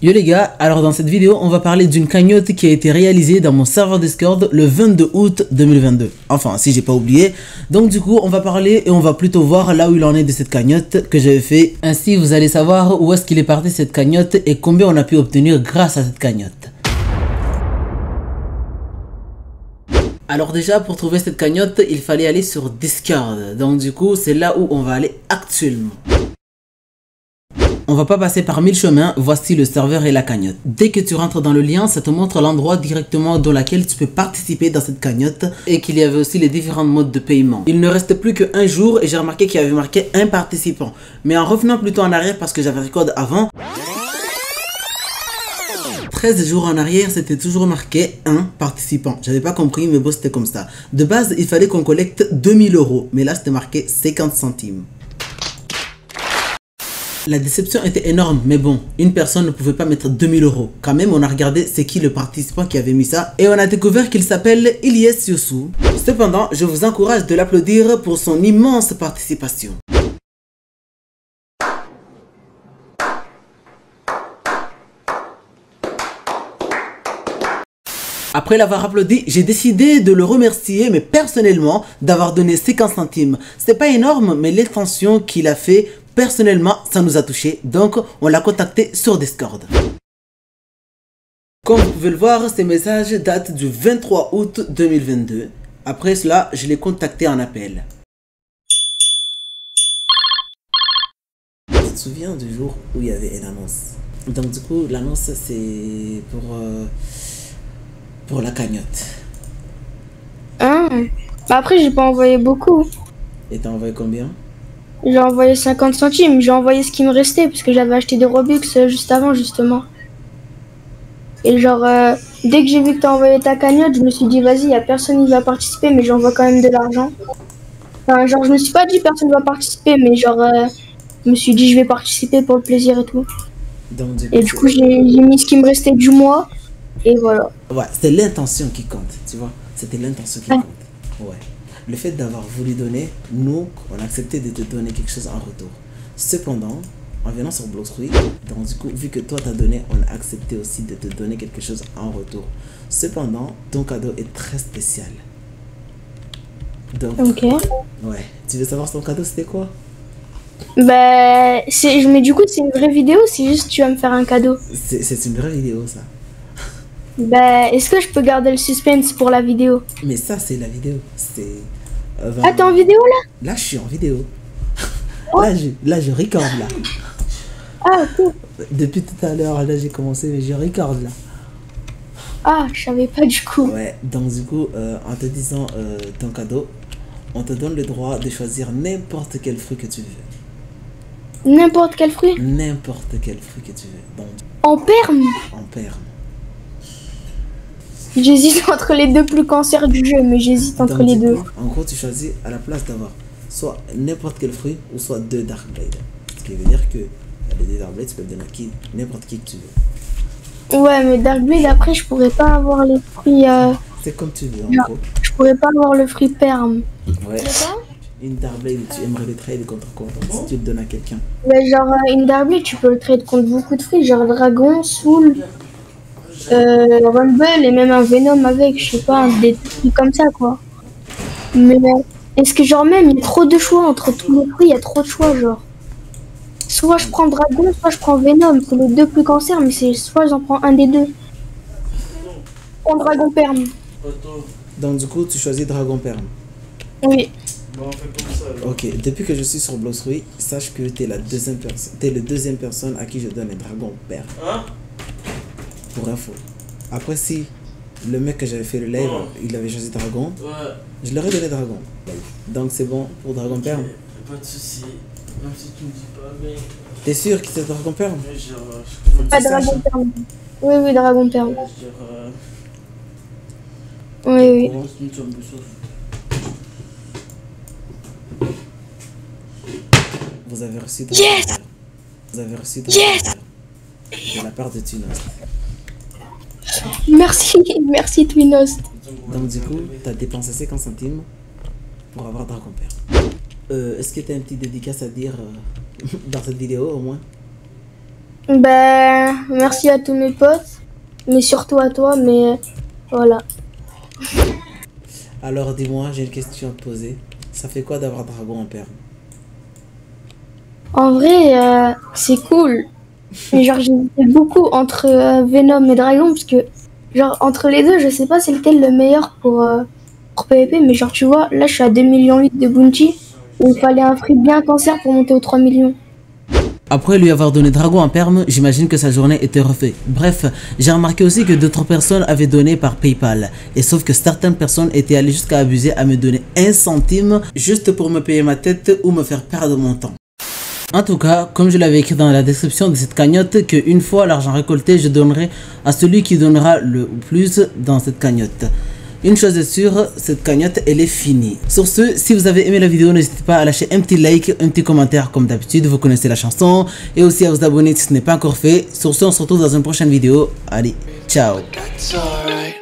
Yo les gars, alors dans cette vidéo, on va parler d'une cagnotte qui a été réalisée dans mon serveur Discord le 22 août 2022. Enfin, si j'ai pas oublié. Donc du coup, on va parler et on va plutôt voir là où il en est de cette cagnotte que j'avais fait. Ainsi, vous allez savoir où est-ce qu'il est parti cette cagnotte et combien on a pu obtenir grâce à cette cagnotte. Alors déjà, pour trouver cette cagnotte, il fallait aller sur Discord. Donc du coup, c'est là où on va aller actuellement. On va pas passer par 1000 chemins, voici le serveur et la cagnotte. Dès que tu rentres dans le lien, ça te montre l'endroit directement dans lequel tu peux participer dans cette cagnotte et qu'il y avait aussi les différents modes de paiement. Il ne reste plus qu'un jour et j'ai remarqué qu'il y avait marqué un participant. Mais en revenant plutôt en arrière parce que j'avais record avant, 13 jours en arrière, c'était toujours marqué un participant. J'avais pas compris, mais bon, c'était comme ça. De base, il fallait qu'on collecte 2000 €, mais là, c'était marqué 50 centimes. La déception était énorme, mais bon, une personne ne pouvait pas mettre 2000 €. Quand même, on a regardé c'est qui le participant qui avait mis ça et on a découvert qu'il s'appelle Ilyes Youssou. Cependant, je vous encourage de l'applaudir pour son immense participation. Après l'avoir applaudi, j'ai décidé de le remercier, mais personnellement, d'avoir donné 50 centimes. C'est pas énorme, mais l'intention qu'il a fait, personnellement, ça nous a touché. Donc, on l'a contacté sur Discord. Comme vous pouvez le voir, ces messages datent du 23 août 2022. Après cela, je l'ai contacté en appel. Tu te souviens du jour où il y avait une annonce? Donc du coup, l'annonce, c'est pour la cagnotte. Ah, bah après j'ai pas envoyé beaucoup. Et t'as envoyé combien? J'ai envoyé 50 centimes, j'ai envoyé ce qui me restait parce que j'avais acheté des Robux juste avant justement. Et genre dès que j'ai vu que t'as envoyé ta cagnotte, je me suis dit vas-y, y a personne qui va participer mais j'envoie quand même de l'argent. Enfin genre je me suis pas dit personne va participer mais genre je me suis dit je vais participer pour le plaisir et tout. Donc, Du coup j'ai mis ce qui me restait du mois et voilà. Ouais, c'était l'intention qui compte, tu vois. C'était l'intention qui compte. Ouais. Le fait d'avoir voulu donner, nous, on a accepté de te donner quelque chose en retour. Cependant, en venant sur Bloxfruit, donc du coup, vu que toi t'as donné, on a accepté aussi de te donner quelque chose en retour. Cependant, ton cadeau est très spécial. Donc, Ok. ouais. Tu veux savoir ton cadeau, c'était quoi? Bah, mais du coup, c'est une vraie vidéo, c'est juste tu vas me faire un cadeau. C'est une vraie vidéo, ça. Bah, est-ce que je peux garder le suspense pour la vidéo? Mais ça, c'est la vidéo. C'est... Ah, t'es en vidéo là? Là, je suis en vidéo. Oh. Là, je record, là. Ah, ok. Depuis tout à l'heure, là, j'ai commencé, mais je record, là. Ah, je savais pas du coup. Ouais, donc du coup, en te disant ton cadeau, on te donne le droit de choisir n'importe quel fruit que tu veux. N'importe quel fruit? N'importe quel fruit que tu veux. Donc, En perme? en perme. J'hésite entre les deux plus cancers du jeu, mais j'hésite entre Donc, les du deux. coup, en gros, tu choisis à la place d'avoir soit n'importe quel fruit ou soit 2 Dark Blade. Ce qui veut dire que les 2 Dark Blade, tu peux le donner à n'importe qui que tu veux. Ouais, mais Dark Blade, après, je pourrais pas avoir les fruits. C'est comme tu veux, en Non, gros. je pourrais pas avoir le fruit perme. Ouais. C'est ça? Une Dark Blade, tu aimerais le trade contre quoi? Si tu le donnes à quelqu'un. Ouais, genre, une Dark Blade, tu peux le trade contre beaucoup de fruits, genre Dragon, Soul. Rumble et même un Venom avec, je sais pas, des trucs comme ça quoi. Mais est-ce que genre même il y a trop de choix entre tous les fruits, il y a trop de choix genre. Soit je prends Dragon, soit je prends Venom, c'est les deux plus cancers, mais c'est soit j'en prends un des deux. Je prends Dragon Perme. Donc du coup, tu choisis Dragon Perme. Oui. Ok, depuis que je suis sur Bloxfruit, sache que t'es la deuxième personne, t'es le deuxième personne à qui je donne un Dragon Perme. Pour info. Après, si le mec que j'avais fait le live, il avait choisi Dragon, je leur ai donné Dragon. Donc c'est bon pour Dragon Perme. Pas de soucis, même si tu me dis pas, mais. T'es sûr que c'est Dragon Perme? Mais genre, Pas Dragon Perme. Oui, oui, Dragon Perme. Oui, oui. Vous avez reçu Dragon Perme. Vous avez reçu Dragon Perme de la part de Tunos. Merci, merci Twinos. Donc du coup, t'as dépensé 50 centimes pour avoir Dragon Perme. Est-ce que t'as un petit dédicace à dire dans cette vidéo au moins? Ben, merci à tous mes potes, mais surtout à toi, mais voilà. Alors dis-moi, j'ai une question à te poser. Ça fait quoi d'avoir dragon en perme? En vrai, c'est cool. Mais genre, j'hésitais beaucoup entre Venom et Dragon, parce que, genre, entre les deux, je sais pas c'est lequel le meilleur pour PvP, mais genre, tu vois, là, je suis à 2,8 millions de bounty, et il fallait un free bien cancer pour monter aux 3 millions. Après lui avoir donné dragon en perme, j'imagine que sa journée était refaite. Bref, j'ai remarqué aussi que d'autres personnes avaient donné par PayPal. Et sauf que certaines personnes étaient allées jusqu'à abuser à me donner 1 centime juste pour me payer ma tête ou me faire perdre mon temps. En tout cas, comme je l'avais écrit dans la description de cette cagnotte, qu'une fois l'argent récolté, je donnerai à celui qui donnera le plus dans cette cagnotte. Une chose est sûre, cette cagnotte elle est finie. Sur ce, si vous avez aimé la vidéo, n'hésitez pas à lâcher un petit like, un petit commentaire comme d'habitude, vous connaissez la chanson, et aussi à vous abonner si ce n'est pas encore fait. Sur ce, on se retrouve dans une prochaine vidéo. Allez, ciao.